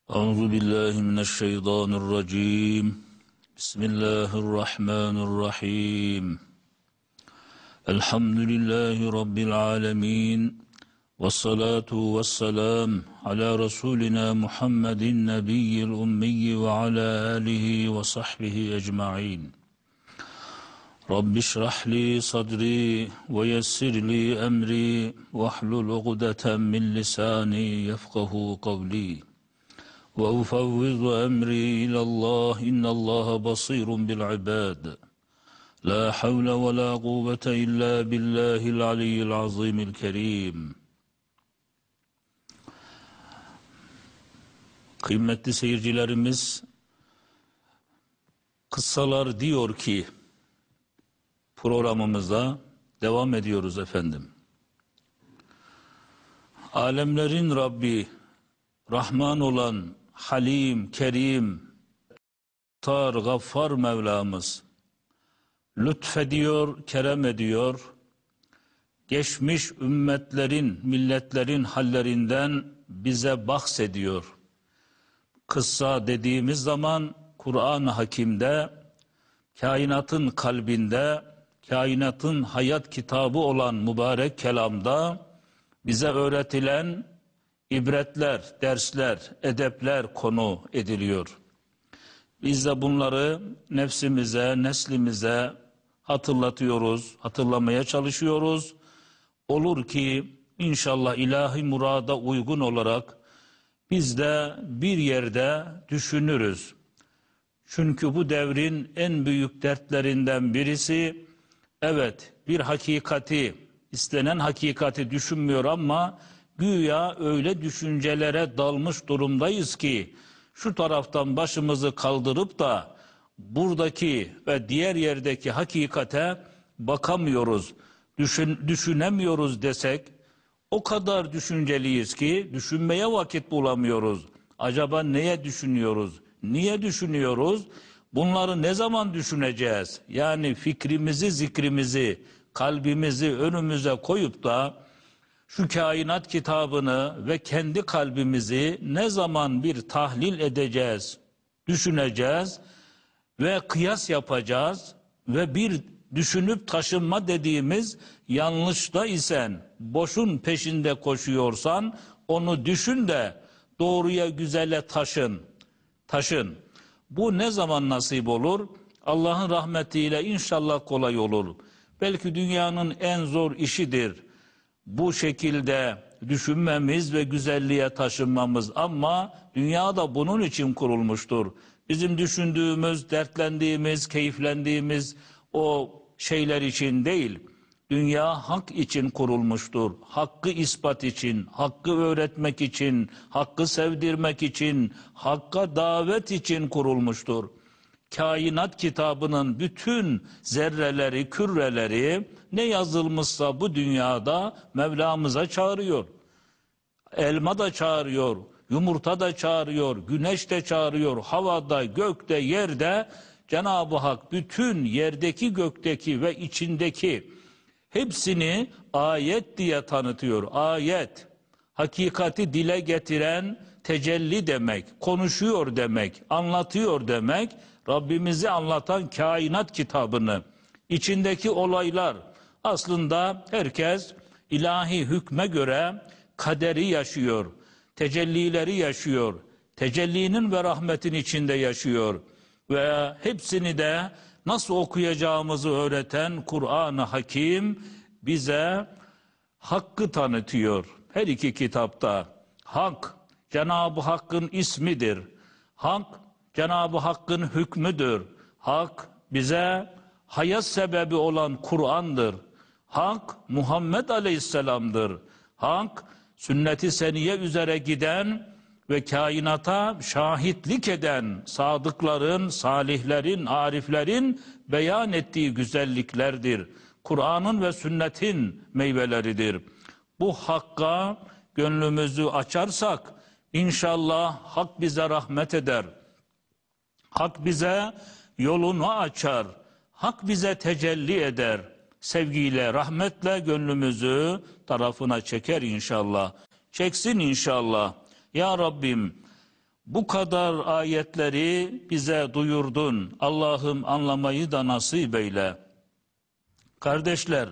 أعوذ بالله من الشيطان الرجيم بسم الله الرحمن الرحيم الحمد لله رب العالمين والصلاة والسلام على رسولنا محمد النبي الأمي وعلى آله وصحبه أجمعين رب اشرح لي صدري ويسر لي أمري واحلل عقدة من لساني يفقه قولي وأفوض أمري إلى الله إن الله بصير بالعباد لا حول ولا قوة إلا بالله العلي العظيم الكريم. Kıymetli seyircilerimiz, Kıssalar diyor ki programımıza devam ediyoruz efendim. Alemlerin Rabbi, Rahman olan Halim, Kerim, Gaffar Mevlamız lütfediyor, kerem ediyor. Geçmiş ümmetlerin, milletlerin hallerinden bize bahsediyor. Kıssa dediğimiz zaman Kur'an-ı Hakim'de, kainatın kalbinde, kainatın hayat kitabı olan mübarek kelamda bize öğretilen ibretler, dersler, edepler konu ediliyor. Biz de bunları nefsimize, neslimize hatırlatıyoruz, hatırlamaya çalışıyoruz. Olur ki inşallah ilahi murada uygun olarak biz de bir yerde düşünürüz. Çünkü bu devrin en büyük dertlerinden birisi, evet, bir hakikati, istenen hakikati düşünmüyor ama güya öyle düşüncelere dalmış durumdayız ki şu taraftan başımızı kaldırıp da buradaki ve diğer yerdeki hakikate bakamıyoruz, düşünemiyoruz desek o kadar düşünceliyiz ki düşünmeye vakit bulamıyoruz. Acaba neye düşünüyoruz? Niye düşünüyoruz? Bunları ne zaman düşüneceğiz? Yani fikrimizi, zikrimizi, kalbimizi önümüze koyup da şu kainat kitabını ve kendi kalbimizi ne zaman bir tahlil edeceğiz, düşüneceğiz ve kıyas yapacağız ve bir düşünüp taşınma dediğimiz yanlışta isen, boşun peşinde koşuyorsan onu düşün de doğruya güzele taşın. Bu ne zaman nasip olur? Allah'ın rahmetiyle inşallah kolay olur. Belki dünyanın en zor işidir bu şekilde düşünmemiz ve güzelliğe taşınmamız, ama dünya da bunun için kurulmuştur. Bizim düşündüğümüz, dertlendiğimiz, keyiflendiğimiz o şeyler için değil. Dünya hak için kurulmuştur. Hakkı ispat için, hakkı öğretmek için, hakkı sevdirmek için, hakka davet için kurulmuştur. Kainat kitabının bütün zerreleri, küreleri ne yazılmışsa bu dünyada Mevlamıza çağırıyor. Elma da çağırıyor, yumurta da çağırıyor, güneş de çağırıyor, havada, gökte, yerde Cenab-ı Hak bütün yerdeki, gökteki ve içindeki hepsini ayet diye tanıtıyor. Ayet, hakikati dile getiren tecelli demek, konuşuyor demek, anlatıyor demek. Rabbimizi anlatan kainat kitabını, içindeki olaylar, aslında herkes ilahi hükme göre kaderi yaşıyor, tecellileri yaşıyor, tecellinin ve rahmetin içinde yaşıyor ve hepsini de nasıl okuyacağımızı öğreten Kur'an-ı Hakim bize hakkı tanıtıyor. Her iki kitapta hak Cenab-ı Hakk'ın ismidir. Hak Cenab-ı Hakk'ın hükmüdür. Hak bize hayat sebebi olan Kur'an'dır. Hak Muhammed Aleyhisselam'dır. Hak sünnet-i seniye üzere giden ve kainata şahitlik eden sadıkların, salihlerin, ariflerin beyan ettiği güzelliklerdir. Kur'an'ın ve sünnetin meyveleridir. Bu hakka gönlümüzü açarsak inşallah hak bize rahmet eder. Hak bize yolunu açar. Hak bize tecelli eder. Sevgiyle, rahmetle gönlümüzü tarafına çeker inşallah. Çeksin inşallah. Ya Rabbim, Bu kadar ayetleri bize duyurdun. Allah'ım anlamayı da nasip eyle. Kardeşler,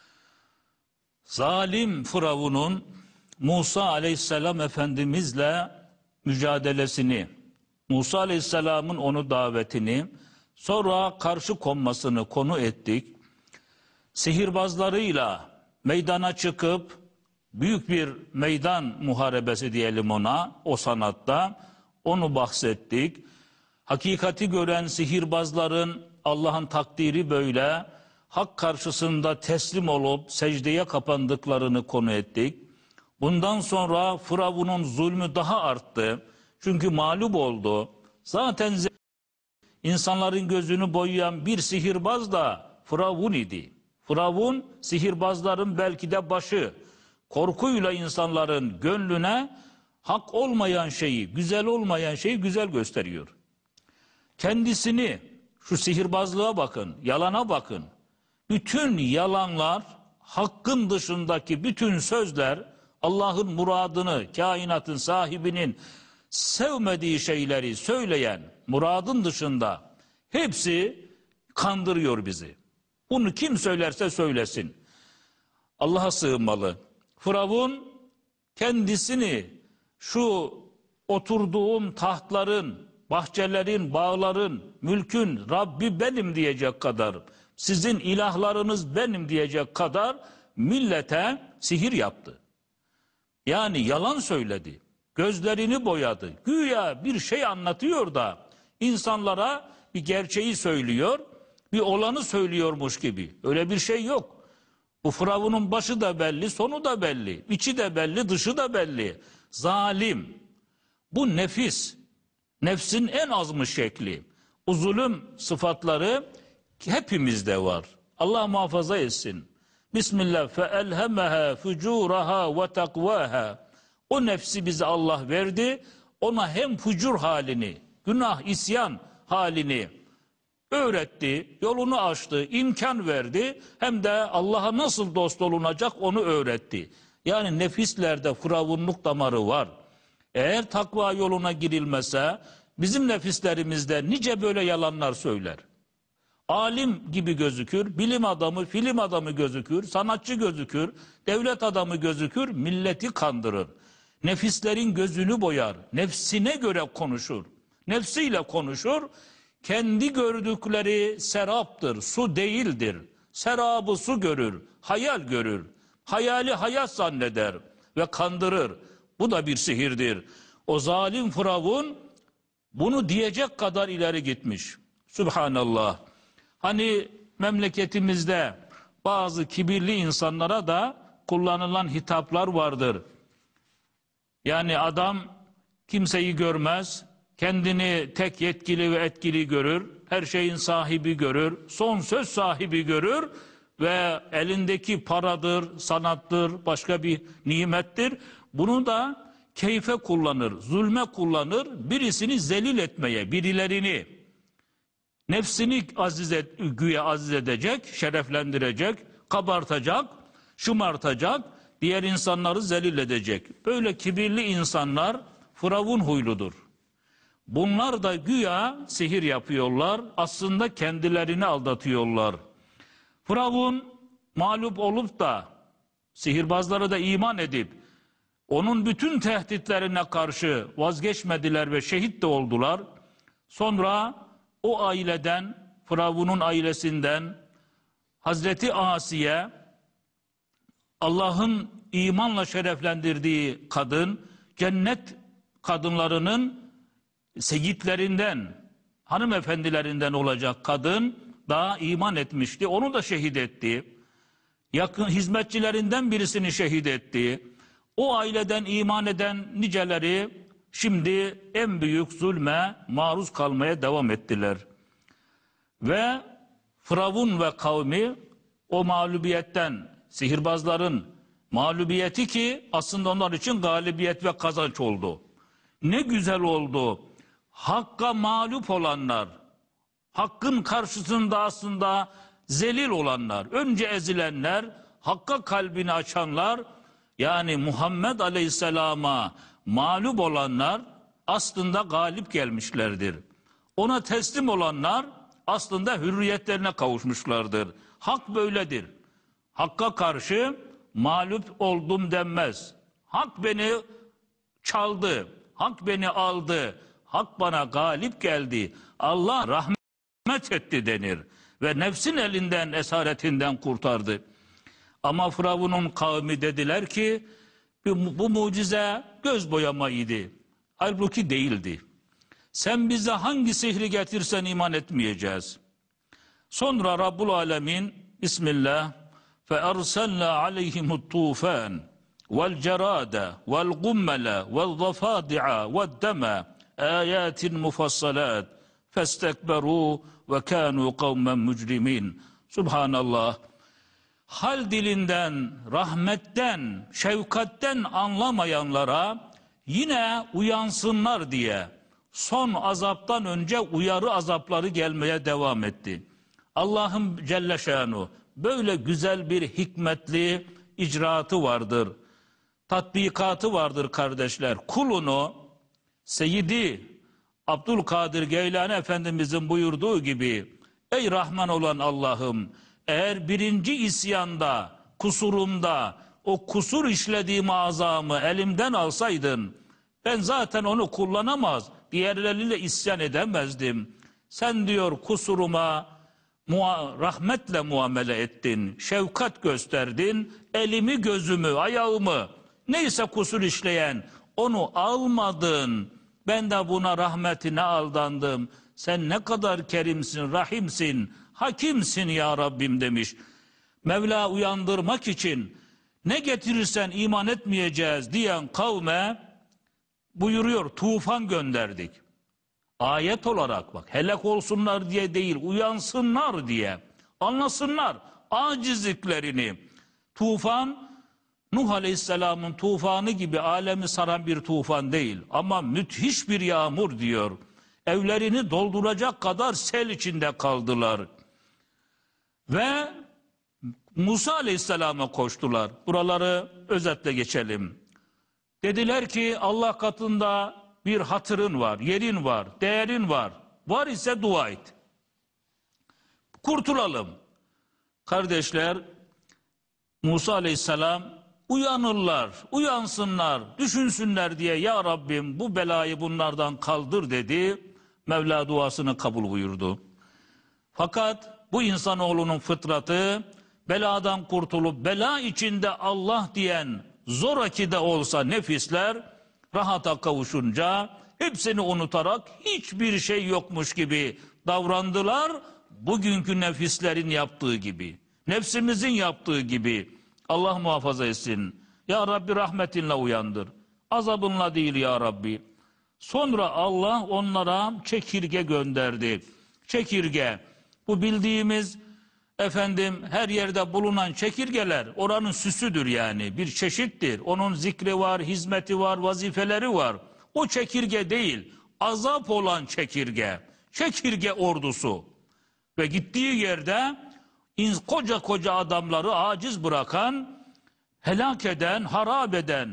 zalim Firavun'un Musa aleyhisselam Efendimizle mücadelesini, Musa aleyhisselamın onu davetini, sonra karşı konmasını konu ettik. Sihirbazlarıyla meydana çıkıp büyük bir meydan muharebesi diyelim ona, o sanatta onu bahsettik. Hakikati gören sihirbazların Allah'ın takdiri böyle, hak karşısında teslim olup secdeye kapandıklarını konu ettik. Bundan sonra Firavun'un zulmü daha arttı. Çünkü mağlup oldu. Zaten insanların gözünü boyayan bir sihirbaz da Firavun idi. Firavun sihirbazların belki de başı. Korkuyla insanların gönlüne hak olmayan şeyi, güzel olmayan şeyi güzel gösteriyor. Kendisini, şu sihirbazlığa bakın, yalana bakın. Bütün yalanlar, hakkın dışındaki bütün sözler, Allah'ın muradını, kainatın sahibinin sevmediği şeyleri söyleyen muradın dışında hepsi kandırıyor bizi. Bunu kim söylerse söylesin. Allah'a sığınmalı. Firavun kendisini şu oturduğum tahtların, bahçelerin, bağların, mülkün Rabbi benim diyecek kadar, sizin ilahlarınız benim diyecek kadar millete sihir yaptı. Yani yalan söyledi. Gözlerini boyadı. Güya bir şey anlatıyor da insanlara bir gerçeği söylüyor, bir olanı söylüyormuş gibi. Öyle bir şey yok. Bu Firavun'un başı da belli, sonu da belli. İçi de belli, dışı da belli. Zalim. Bu nefis. Nefsin en azmış şekli. O zulüm sıfatları hepimizde var. Allah muhafaza etsin. Bismillah feelhemeha fucuraha ve takvaha. O nefsi bize Allah verdi. Ona hem fucur halini, günah, isyan halini öğretti, yolunu açtı, imkan verdi. Hem de Allah'a nasıl dost olunacak onu öğretti. Yani nefislerde firavunluk damarı var. Eğer takva yoluna girilmese bizim nefislerimizde nice böyle yalanlar söyler. Alim gibi gözükür, bilim adamı, film adamı gözükür, sanatçı gözükür, devlet adamı gözükür, milleti kandırır. Nefislerin gözünü boyar, nefsine göre konuşur, nefsiyle konuşur. Kendi gördükleri seraptır, su değildir. Serabı su görür, hayal görür. Hayali hayat zanneder ve kandırır. Bu da bir sihirdir. O zalim Firavun bunu diyecek kadar ileri gitmiş. Subhanallah. Hani memleketimizde bazı kibirli insanlara da kullanılan hitaplar vardır. Yani adam kimseyi görmez, kendini tek yetkili ve etkili görür, her şeyin sahibi görür, son söz sahibi görür ve elindeki paradır, sanattır, başka bir nimettir. Bunu da keyfe kullanır, zulme kullanır, birisini zelil etmeye, birilerini, nefsini güya aziz edecek, şereflendirecek, kabartacak, şımartacak, diğer insanları zelil edecek. Böyle kibirli insanlar Firavun huyludur. Bunlar da güya sihir yapıyorlar, aslında kendilerini aldatıyorlar. Firavun mağlup olup da sihirbazlara da iman edip onun bütün tehditlerine karşı vazgeçmediler ve şehit de oldular. Sonra o aileden, Firavun'un ailesinden Hazreti Asiye, Allah'ın imanla şereflendirdiği kadın, cennet kadınlarının seyitlerinden, hanımefendilerinden olacak kadın daha iman etmişti. Onu da şehit etti. Yakın hizmetçilerinden birisini şehit etti. O aileden iman eden niceleri şimdi en büyük zulme maruz kalmaya devam ettiler. Ve Firavun ve kavmi o mağlubiyetten, sihirbazların mağlubiyeti ki aslında onlar için galibiyet ve kazanç oldu. Ne güzel oldu. Hakka mağlup olanlar, hakkın karşısında aslında zelil olanlar, önce ezilenler, hakka kalbini açanlar, yani Muhammed Aleyhisselam'a mağlup olanlar aslında galip gelmişlerdir. Ona teslim olanlar aslında hürriyetlerine kavuşmuşlardır. Hak böyledir. Hakka karşı mağlup oldum denmez. Hak beni çaldı, hak beni aldı, hak bana galip geldi, Allah rahmet etti denir. Ve nefsin elinden, esaretinden kurtardı. Ama Firavun'un kavmi dediler ki bu mucize göz boyamaydı. Halbuki değildi. Sen bize hangi sihri getirsen iman etmeyeceğiz. Sonra Rabbul Alemin Bismillah فَاَرْسَلْنَا عَلَيْهِمُ الطُّوفَانِ وَالْجَرَادَ وَالْغُمَّلَ وَالضَّفَادِعَ وَالدَّمَ آيَاتٍ مُفَصَّلَاتٍ فَاسْتَكْبَرُوا وَكَانُوا قَوْمًا مُجْرِمِينَ. Subhanallah. Hal dilinden, rahmetten, şefkatten anlamayanlara yine uyansınlar diye son azaptan önce uyarı azapları gelmeye devam etti. Allah'ım Celle Şanu böyle güzel bir hikmetli icraatı vardır. Tatbikatı vardır kardeşler. Kulunu Seyyidi Abdülkadir Geylani Efendimizin buyurduğu gibi ey Rahman olan Allah'ım eğer birinci isyanda, kusurumda o kusur işlediğim azamı elimden alsaydın ben zaten onu kullanamaz, diğerleriyle isyan edemezdim. Sen diyor kusuruma rahmetle muamele ettin, şefkat gösterdin, elimi, gözümü, ayağımı, neyse kusur işleyen onu almadın. Ben de buna rahmetine aldandım. Sen ne kadar kerimsin, rahimsin, hakimsin ya Rabbim demiş. Mevla uyandırmak için ne getirirsen iman etmeyeceğiz diyen kavme buyuruyor tufan gönderdik. Ayet olarak bak helak olsunlar diye değil uyansınlar diye anlasınlar acizliklerini. Tufan Nuh Aleyhisselam'ın tufanı gibi alemi saran bir tufan değil ama müthiş bir yağmur diyor. Evlerini dolduracak kadar sel içinde kaldılar. Ve Musa Aleyhisselam'a koştular. Buraları özetle geçelim. Dediler ki Allah katında bir hatırın var, yerin var, değerin var. Var ise dua et. Kurtulalım. Kardeşler Musa Aleyhisselam uyanırlar, uyansınlar, düşünsünler diye ya Rabbim bu belayı bunlardan kaldır dedi. Mevla duasını kabul buyurdu. Fakat bu insanoğlunun fıtratı beladan kurtulup bela içinde Allah diyen zoraki de olsa nefisler rahata kavuşunca hepsini unutarak hiçbir şey yokmuş gibi davrandılar. Bugünkü nefislerin yaptığı gibi, nefsimizin yaptığı gibi. Allah muhafaza etsin. Ya Rabbi rahmetinle uyandır. Azabınla değil ya Rabbi. Sonra Allah onlara çekirge gönderdi. Çekirge bu bildiğimiz her yerde bulunan çekirgeler oranın süsüdür yani bir çeşittir. Onun zikri var, hizmeti var, vazifeleri var. O çekirge değil, azap olan çekirge. Çekirge ordusu. Ve gittiği yerde koca koca adamları aciz bırakan, helak eden, harap eden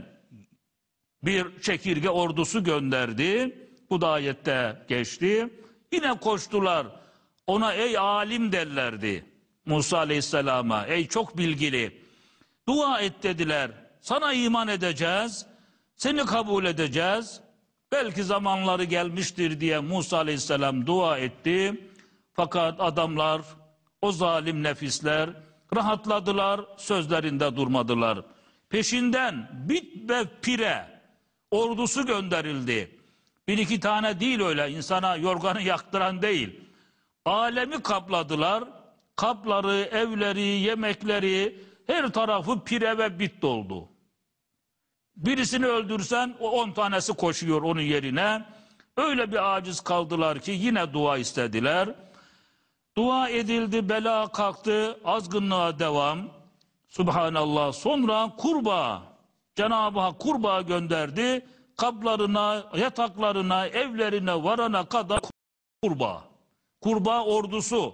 bir çekirge ordusu gönderdi. Bu da ayette geçti. Yine koştular. Ona ey alim derlerdi. Musa Aleyhisselam'a ey çok bilgili. Dua et dediler. Sana iman edeceğiz. Seni kabul edeceğiz. Belki zamanları gelmiştir diye Musa Aleyhisselam dua etti. Fakat adamlar, o zalim nefisler rahatladılar, sözlerinde durmadılar. Peşinden bit ve pire ordusu gönderildi. Bir iki tane değil öyle insana yorganı yaktıran değil. Alemi kapladılar. Kapları, evleri, yemekleri her tarafı pire ve bit doldu. Birisini öldürsen o 10 tanesi koşuyor onun yerine. Öyle bir aciz kaldılar ki yine dua istediler. Dua edildi, bela kalktı, azgınlığa devam. Subhanallah. Sonra kurbağa, Cenab-ı Hak kurbağa gönderdi. Kaplarına, yataklarına, evlerine varana kadar kurbağa. Kurbağa ordusu.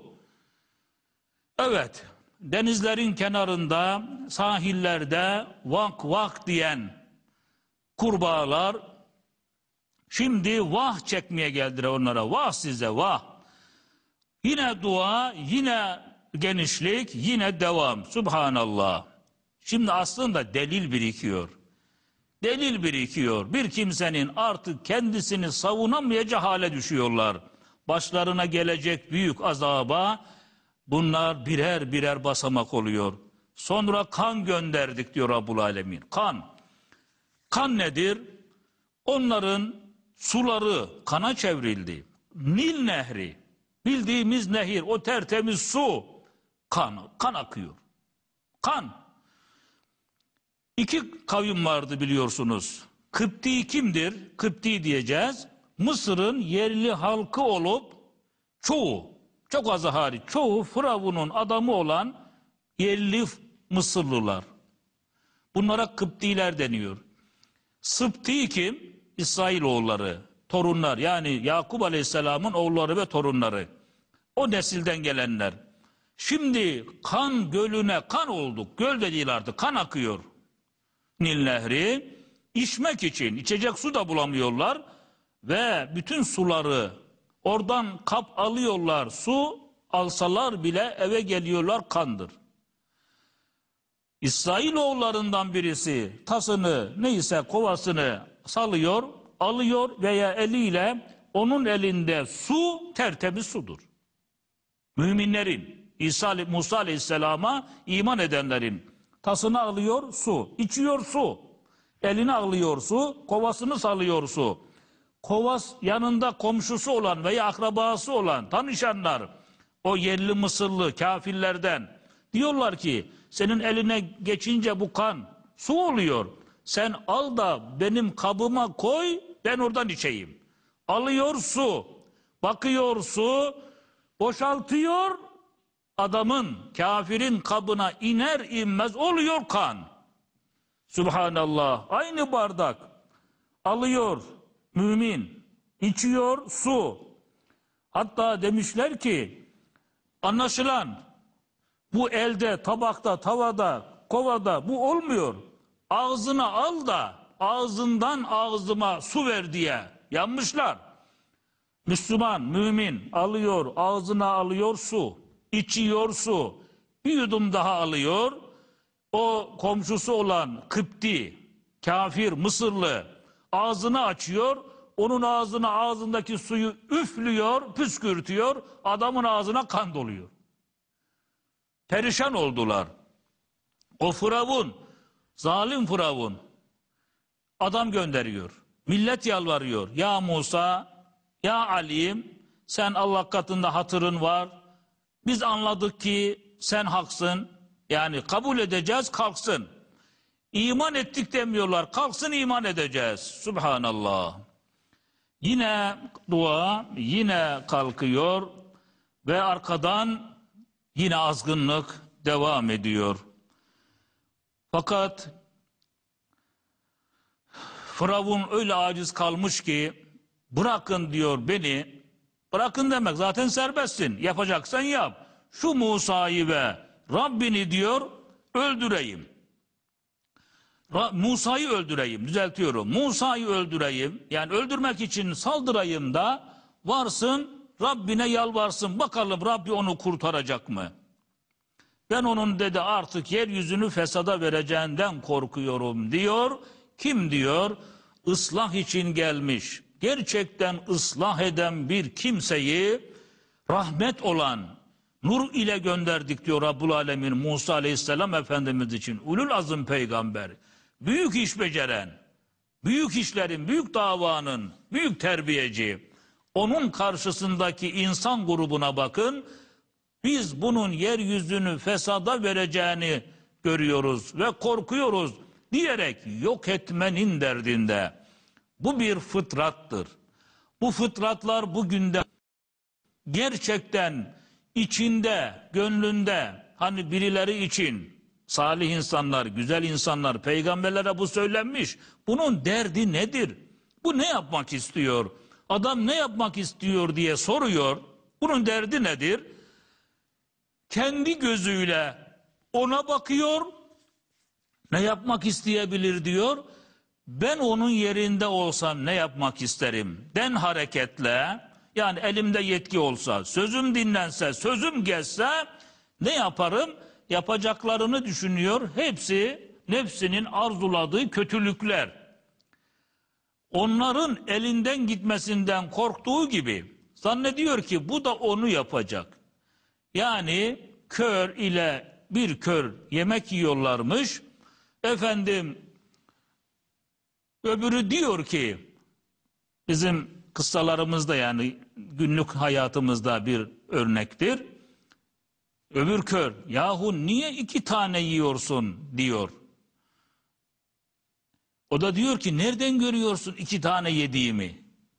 Evet, denizlerin kenarında, sahillerde vak vak diyen kurbağalar Şimdi vah çekmeye geldiler onlara. Vah size vah. Yine dua, yine genişlik, yine devam. Subhanallah. Şimdi aslında delil birikiyor. Delil birikiyor. Bir kimsenin artık kendisini savunamayacağı hale düşüyorlar. Başlarına gelecek büyük azaba bunlar birer birer basamak oluyor. Sonra kan gönderdik diyor Rabbul Alemin. Kan. Kan nedir? Onların suları kana çevrildi. Nil Nehri, bildiğimiz nehir, o tertemiz su, kan akıyor. Kan. İki kavim vardı biliyorsunuz. Kıpti kimdir? Kıpti diyeceğiz. Mısır'ın yerli halkı olup çoğu, çok azı hariç, çoğu Firavun'un adamı olan yerli Mısırlılar. Bunlara Kıptiler deniyor. Sıpti kim? İsrailoğulları, torunlar, yani Yakup Aleyhisselam'ın oğulları ve torunları. O nesilden gelenler. Şimdi kan gölüne kan olduk. Göl de değil artık, kan akıyor. Nil Nehri içmek için, içecek su da bulamıyorlar ve bütün suları oradan kap alıyorlar. Su alsalar bile eve geliyorlar, kandır. İsrailoğullarından birisi tasını, neyse kovasını salıyor, alıyor veya eliyle, onun elinde su tertemiz sudur. Müminlerin, Musa Aleyhisselam'a iman edenlerin tasını alıyor su, içiyor su. Elini alıyor su, kovasını salıyor su. Kovas yanında komşusu olan veya akrabası olan tanışanlar, o yerli Mısırlı kafirlerden diyorlar ki senin eline geçince bu kan su oluyor. Sen al da benim kabıma koy, ben oradan içeyim. Alıyor su, bakıyor su, boşaltıyor, adamın, kafirin kabına iner inmez oluyor kan. Subhanallah. Aynı bardak alıyor mümin, içiyor su. Hatta demişler ki anlaşılan bu elde, tabakta, tavada, kovada bu olmuyor. Ağzına al da ağzından ağzıma su ver diye yanmışlar. Müslüman, mümin alıyor, ağzına alıyor su, içiyor su, bir yudum daha alıyor. O komşusu olan Kıpti, kafir, Mısırlı ağzını açıyor, onun ağzındaki suyu üflüyor, püskürtüyor, adamın ağzına kan doluyor. Perişan oldular. O Firavun, zalim Firavun adam gönderiyor. Millet yalvarıyor. Ya Musa, ya Ali'm, sen Allah katında hatırın var. Biz anladık ki sen haksın. Yani kabul edeceğiz, kalksın. İman ettik demiyorlar. Kalksın, iman edeceğiz. Subhanallah. Yine dua, yine kalkıyor ve arkadan yine azgınlık devam ediyor. Fakat Firavun öyle aciz kalmış ki bırakın diyor beni. Bırakın demek zaten serbestsin. Yapacaksan yap. Şu Musa'yı ve Rabbini diyor öldüreyim. Musa'yı öldüreyim, düzeltiyorum. Musa'yı öldüreyim, yani öldürmek için saldırayım da varsın Rabbine yalvarsın. Bakalım Rabbi onu kurtaracak mı? Ben onun dedi artık yeryüzünü fesada vereceğinden korkuyorum diyor. Kim diyor? Islah için gelmiş. Gerçekten ıslah eden bir kimseyi rahmet olan nur ile gönderdik diyor Rabbul Alemin Musa Aleyhisselam Efendimiz için. Ulul azım peygamber. Büyük iş beceren, büyük işlerin, büyük davanın, büyük terbiyeci. Onun karşısındaki insan grubuna bakın. Biz bunun yeryüzünü fesada vereceğini görüyoruz ve korkuyoruz diyerek yok etmenin derdinde. Bu bir fıtrattır. Bu fıtratlar bugün de gerçekten içinde, gönlünde, hani birileri için salih insanlar, güzel insanlar, peygamberlere bu söylenmiş. Bunun derdi nedir? Bu ne yapmak istiyor? Adam ne yapmak istiyor diye soruyor. Bunun derdi nedir? Kendi gözüyle ona bakıyor. Ne yapmak isteyebilir diyor. ben onun yerinde olsam ne yapmak isterim? Den hareketle, yani elimde yetki olsa, sözüm dinlense, sözüm geçse ne yaparım? Yapacaklarını düşünüyor. Hepsi nefsinin arzuladığı kötülükler. Onların elinden gitmesinden korktuğu gibi zannediyor ki bu da onu yapacak. Yani kör ile bir kör yemek yiyorlarmış. Efendim, öbürü diyor ki, bizim kıssalarımızda, yani günlük hayatımızda bir örnektir. Öbür kör, yahu niye 2 tane yiyorsun diyor. O da diyor ki, nereden görüyorsun 2 tane yediğimi?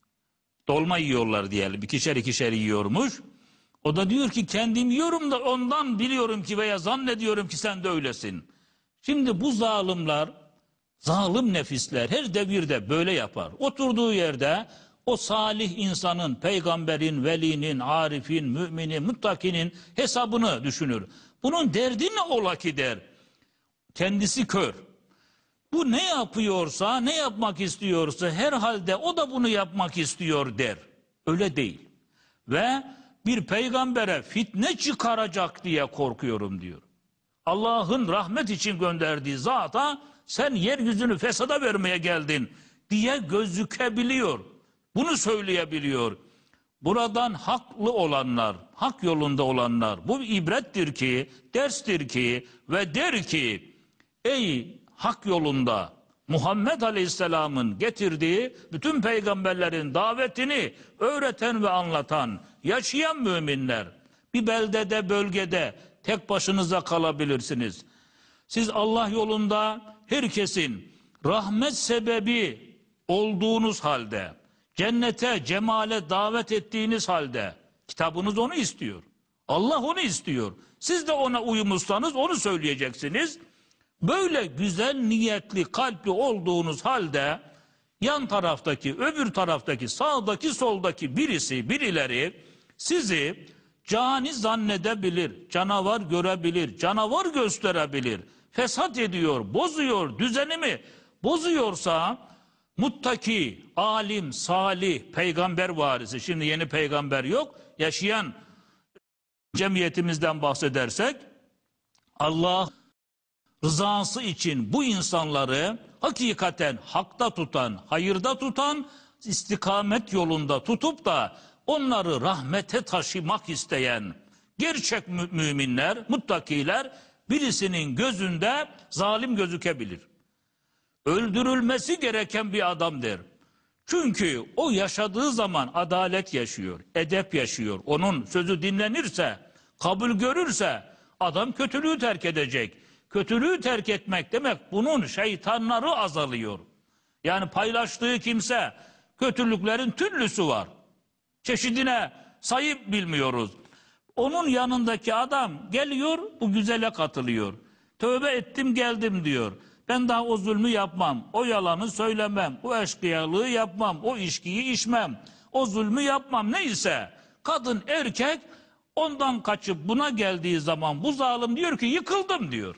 Dolma yiyorlar diyelim, ikişer ikişer yiyormuş. O da diyor ki, kendim yiyorum da ondan biliyorum ki veya zannediyorum ki sen de öylesin. Şimdi bu zalimler, zalim nefisler her devirde böyle yapar. Oturduğu yerde o salih insanın, peygamberin, velinin, arifin, müminin, muttakinin hesabını düşünür. Bunun derdi ne ola ki der. Kendisi kör. Bu ne yapıyorsa, ne yapmak istiyorsa herhalde o da bunu yapmak istiyor der. Öyle değil. Ve bir peygambere fitne çıkaracak diye korkuyorum diyor. Allah'ın rahmet için gönderdiği zata sen yeryüzünü fesada vermeye geldin diye gözükebiliyor. Bunu söyleyebiliyor. Buradan haklı olanlar, hak yolunda olanlar, bu bir ibrettir ki, derstir ki ve der ki, ey hak yolunda Muhammed Aleyhisselam'ın getirdiği bütün peygamberlerin davetini öğreten ve anlatan, yaşayan müminler, bir beldede, bölgede tek başınıza kalabilirsiniz. Siz Allah yolunda herkesin rahmet sebebi olduğunuz halde, cennete, cemale davet ettiğiniz halde, kitabınız onu istiyor. Allah onu istiyor. Siz de ona uymuşsanız onu söyleyeceksiniz. Böyle güzel niyetli, kalpli olduğunuz halde yan taraftaki, öbür taraftaki, sağdaki, soldaki birileri sizi cani zannedebilir, canavar görebilir, canavar gösterebilir. Fesat ediyor, bozuyor, düzenimi bozuyorsa muttaki, alim, salih, peygamber varisi, şimdi yeni peygamber yok, yaşayan cemiyetimizden bahsedersek, Allah rızası için bu insanları hakikaten hakta tutan, hayırda tutan, istikamet yolunda tutup da onları rahmete taşımak isteyen gerçek müminler, muttakiler birisinin gözünde zalim gözükebilir. Öldürülmesi gereken bir adamdır. Çünkü o yaşadığı zaman adalet yaşıyor, edep yaşıyor. Onun sözü dinlenirse, kabul görürse adam kötülüğü terk edecek. Kötülüğü terk etmek demek bunun şeytanları azalıyor. Yani paylaştığı kimse, kötülüklerin türlüsü var. Çeşidine sayıp bilmiyoruz. Onun yanındaki adam geliyor, bu güzele katılıyor. Tövbe ettim geldim diyor. Ben daha o zulmü yapmam, o yalanı söylemem, o eşkıyalığı yapmam, o içkiyi içmem, o zulmü yapmam, neyse. Kadın, erkek ondan kaçıp buna geldiği zaman bu zalim diyor ki yıkıldım diyor.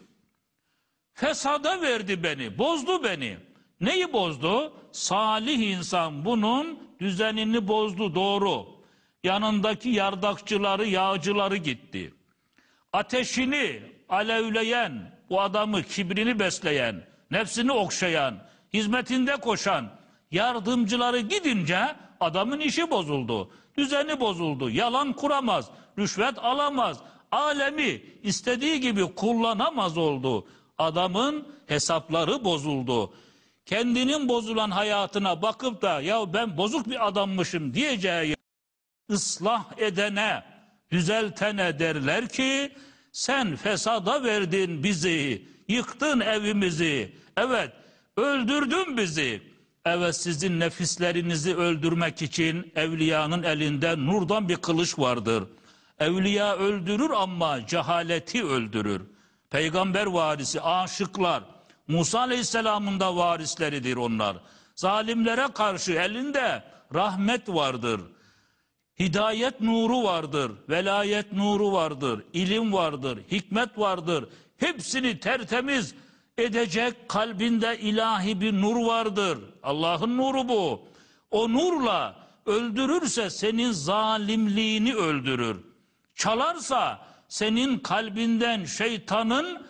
Fesada verdi beni, bozdu beni. Neyi bozdu? Salih insan bunun düzenini bozdu, doğru. Yanındaki yardakçıları, yağcıları gitti. Ateşini alevleyen, bu adamı kibrini besleyen, nefsini okşayan, hizmetinde koşan yardımcıları gidince adamın işi bozuldu. Düzeni bozuldu. Yalan kuramaz, rüşvet alamaz. Alemi istediği gibi kullanamaz oldu. Adamın hesapları bozuldu. Kendinin bozulan hayatına bakıp da ya ben bozuk bir adammışım diyeceği ıslah edene, düzeltene derler ki sen fesada verdin bizi, yıktın evimizi, evet öldürdün bizi. Evet, sizin nefislerinizi öldürmek için evliyanın elinde nurdan bir kılıç vardır. Evliya öldürür ama cehaleti öldürür. Peygamber varisi, aşıklar, Musa Aleyhisselam'ın da varisleridir onlar. Zalimlere karşı elinde rahmet vardır. Hidayet nuru vardır, velayet nuru vardır, ilim vardır, hikmet vardır. Hepsini tertemiz edecek kalbinde ilahi bir nur vardır. Allah'ın nuru bu. O nurla öldürürse senin zalimliğini öldürür. Çalarsa senin kalbinden şeytanın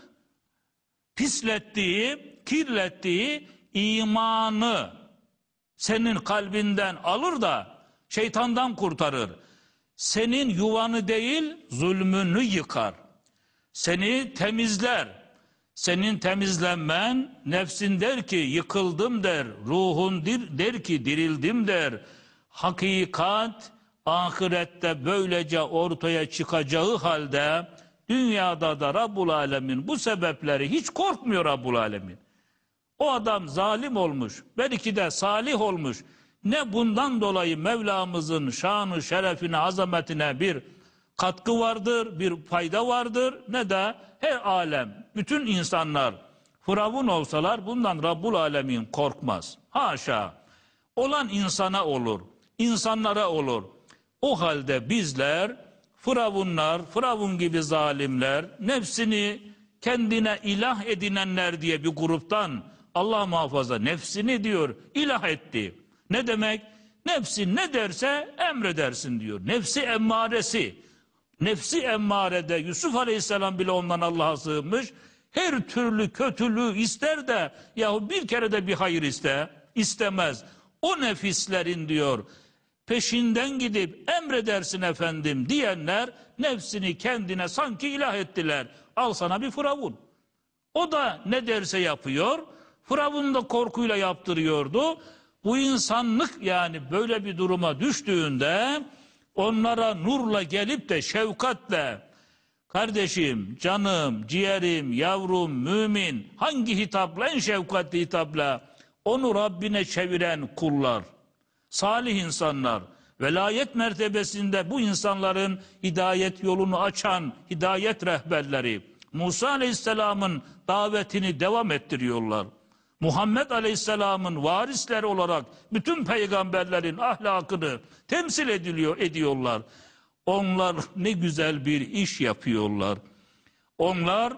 pislettiği, kirlettiği imanı senin kalbinden alır da şeytandan kurtarır. Senin yuvanı değil, zulmünü yıkar. Seni temizler. Senin temizlenmen, nefsin der ki yıkıldım der, ruhun der ki dirildim der. Hakikat ahirette böylece ortaya çıkacağı halde dünyada da Rabbul Alemin bu sebepleri hiç korkmuyor Rabbul Alemin. O adam zalim olmuş, belki de salih olmuş. Ne bundan dolayı Mevlamızın şanı, şerefine, azametine bir katkı vardır, bir fayda vardır, ne de her alem, bütün insanlar firavun olsalar bundan Rabbul Alemin korkmaz. Haşa. Olan insana olur, insanlara olur. O halde bizler firavunlar, firavun gibi zalimler, nefsini kendine ilah edinenler diye bir gruptan Allah muhafaza nefsini diyor ilah etti. Ne demek? Nefsin ne derse emredersin diyor. Nefsi emmaresi. Nefsi emmarede Yusuf Aleyhisselam bile ondan Allah'a sığınmış. Her türlü kötülüğü ister de yahu bir kere de bir hayır istemez. O nefislerin diyor peşinden gidip emredersin efendim diyenler nefsini kendine sanki ilah ettiler. Al sana bir firavun. O da ne derse yapıyor. Firavun da korkuyla yaptırıyordu. Bu insanlık yani böyle bir duruma düştüğünde onlara nurla gelip de şefkatle kardeşim, canım, ciğerim, yavrum, mümin hangi hitapla en şefkatli hitapla onu Rabbine çeviren kullar, salih insanlar, velayet mertebesinde bu insanların hidayet yolunu açan hidayet rehberleri Musa Aleyhisselam'ın davetini devam ettiriyorlar. Muhammed Aleyhisselam'ın varisleri olarak bütün peygamberlerin ahlakını temsil ediyorlar. Onlar ne güzel bir iş yapıyorlar. Onlar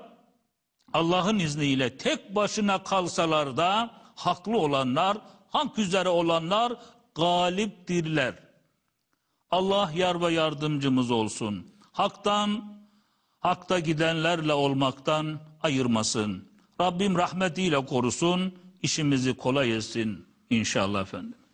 Allah'ın izniyle tek başına kalsalar da haklı olanlar, hak üzere olanlar galiptirler. Allah yar ve yardımcımız olsun. Hakta gidenlerle olmaktan ayırmasın. Rabbim rahmetiyle korusun, işimizi kolay etsin inşallah efendim.